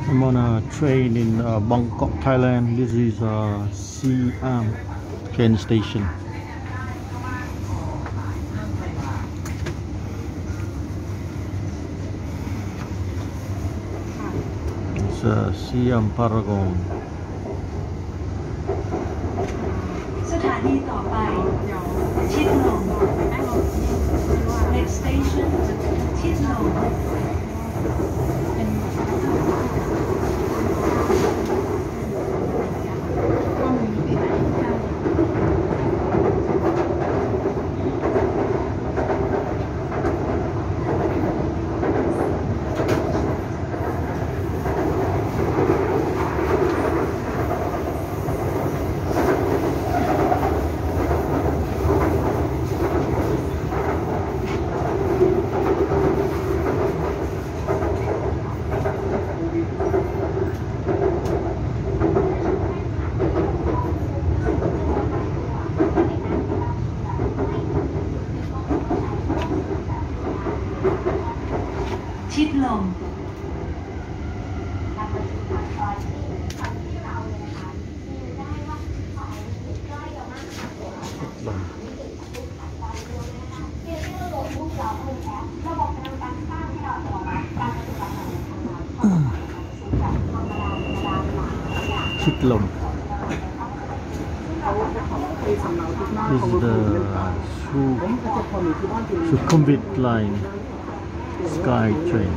I'm on a train in Bangkok, Thailand. This is Siam train station. It's Siam Paragon. สถานีต่อไปชิดลม Next station ชิดลม ชิดลม Chitlom. This is the Sukhumvit line Sky train.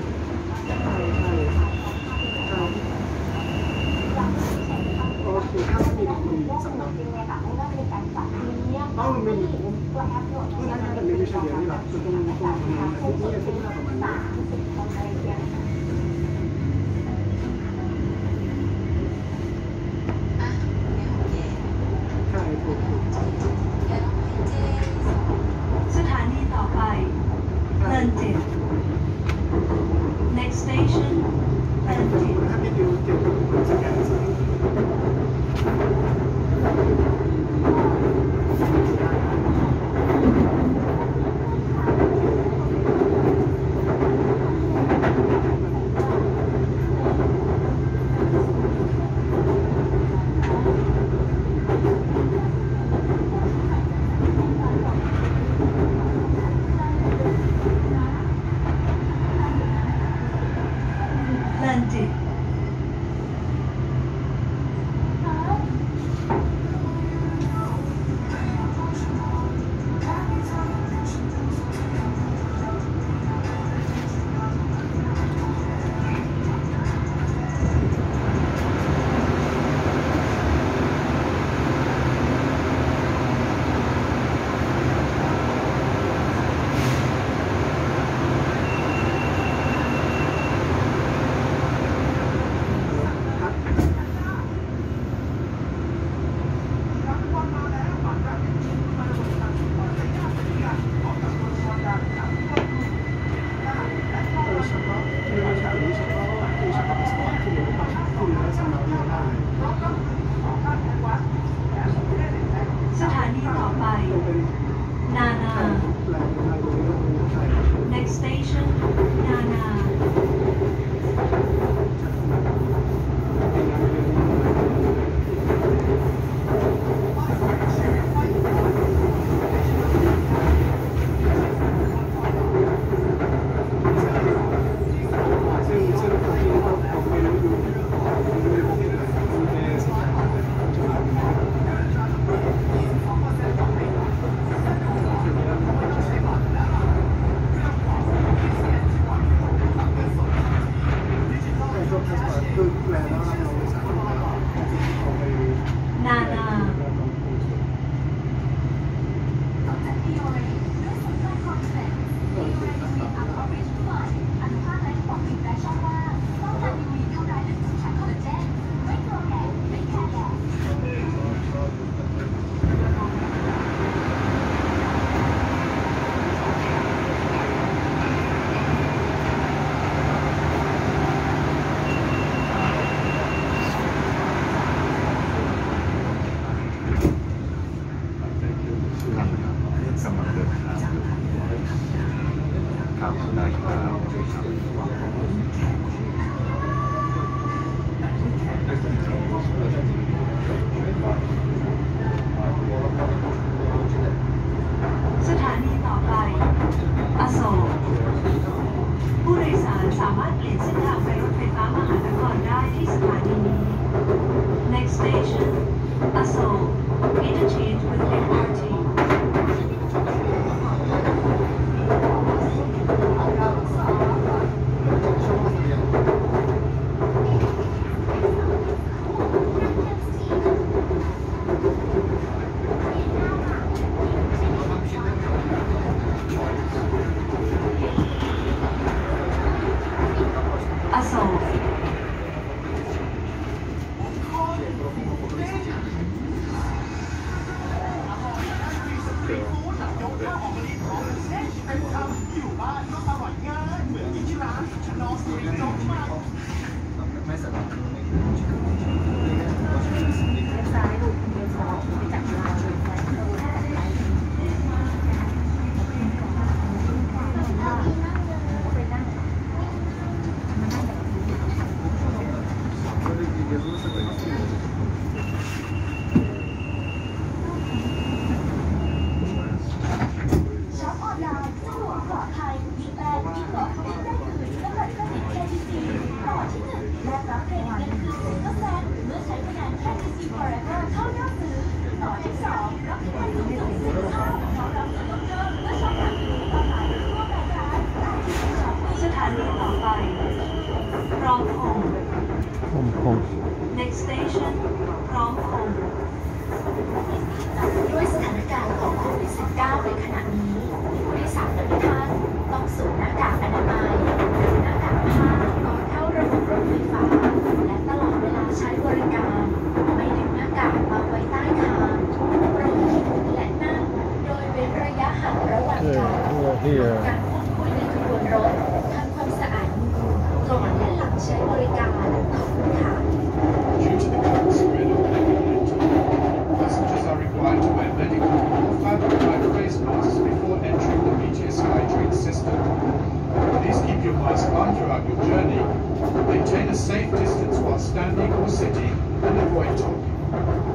Next station เสามารถเปลี่ยนเส้นทางไปรถไฟฟ้ามหานครได้ที่สถานีนี้ Next station Asol Interchange with MRT Asol ช็อปออนไลน์สะดวกปลอดภัยยิ่งแลกยิ่งลดยิ่งได้คืนกับบัตรเครดิต KTC ต่อที่1แลกรับเครดิตเงินคืน0%เมื่อใช้คะแนน KTC Forever เข้ายอดซื้อต่อที่2รับคะแนนสูงสุด10เท่าพร้อมรับส่วนลดเพิ่มเมื่อช็อปผ่านทางออนไลน์ทั่วรายการและที่ช็อปสถานีต่อไปพร้อมพงษ์ฮ่องกง Next station พร้อมพงษ์ด้วยสถานการณ์ของโควิด -19 ในขณะนี้ผู้โดยสารทุกท่านต้องสวมหน้ากากอนามัยหรือหน้ากากผ้าก่อนเข้าระบบรถไฟฟ้าและตลอดเวลาใช้บริการไม่ดึงหน้ากากมาไว้ใต้คางโปรดยืนและนั่งโดยเว้นระยะห่างระหว่างกันการพูดคุยในขบวนรถทำความสะอาดมือก่อนและหลังใช้บริการขอบคุณค่ะ Due to the current spread of COVID-19, passengers are required to wear medical or fabric-type face masks before entering the Meteor SkyTrain system. Please keep your mask on throughout your journey. Maintain a safe distance while standing or sitting and avoid talking.